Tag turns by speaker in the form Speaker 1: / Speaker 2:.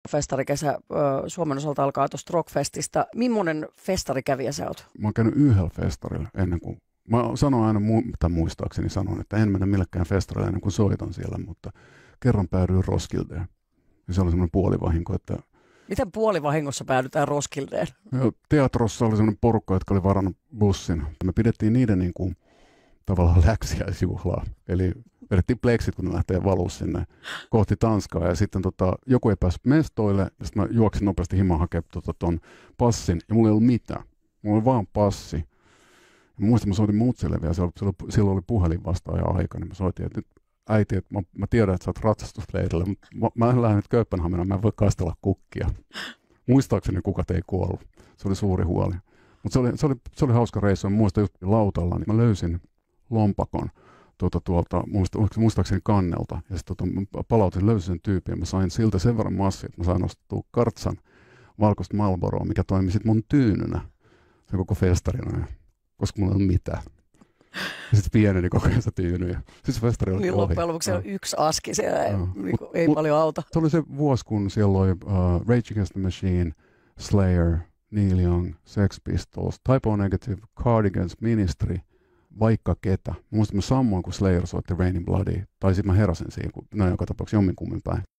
Speaker 1: festarikesä Suomen osalta alkaa tuosta Rockfestista. Millainen festarikävijä sä oot?
Speaker 2: Mä oon käynyt yhdellä festarilla ennen kuin, mä sanon aina, tai muistaakseni sanon, että en mennä millekään festarille ennen kuin soitan siellä, mutta kerran päädyin Roskildeen. Ja se oli semmoinen puolivahinko, että...
Speaker 1: Miten puolivahingossa päädytään Roskildeen?
Speaker 2: Teatrossa oli semmoinen porukka, jotka oli varannut bussin. Me pidettiin niiden niin kuin, tavallaan läksiäisjuhlaa. Eli vedettiin pleksit, kun ne lähtee valuu sinne kohti Tanskaa. Ja sitten joku ei päässyt mestoille. Ja sitten mä juoksin nopeasti himaan hakemaan ton passin. Ja mulla ei ollut mitään. Mulla oli vaan passi. Ja mä muistan, että mä soitin Mutsille vielä. Silloin oli puhelin vastaaja-aika. Niin mä soitin, että nyt äiti, että mä tiedän, että sä oot ratsastusleirillä. Mutta mä lähden nyt Kööpenhaminaan. Mä en voi kastella kukkia. Muistaakseni kukat ei kuollut. Se oli suuri huoli. Mutta se oli hauska reissu. Mä muistan just lautalla, niin mä löysin lompakon tuolta muistaakseni kannelta. Ja sitten palautin, löysin sen tyypin ja mä sain siltä sen verran massia, että mä sain ostettua Kartsan valkoista Marlboroa, mikä toimi sitten mun tyynynä sen koko festarina, koska mulla ei ole mitään. Ja sitten pieneni koko ajan se tyyny. Ja siis festari oli
Speaker 1: niin
Speaker 2: ohi.
Speaker 1: Loppujen lopuksi on yksi aski siellä, ei paljon auta.
Speaker 2: Se oli se vuosi, kun siellä oli Rage Against the Machine, Slayer, Neil Young, Sex Pistols, Type O Negative, Cardigans, Ministry, vaikka ketä. Muistin mä samoin, kun Slayer soitti Raining Bloodia, tai sitten mä heräsin siihen, kun joka tapauksessa jomminkummin päin.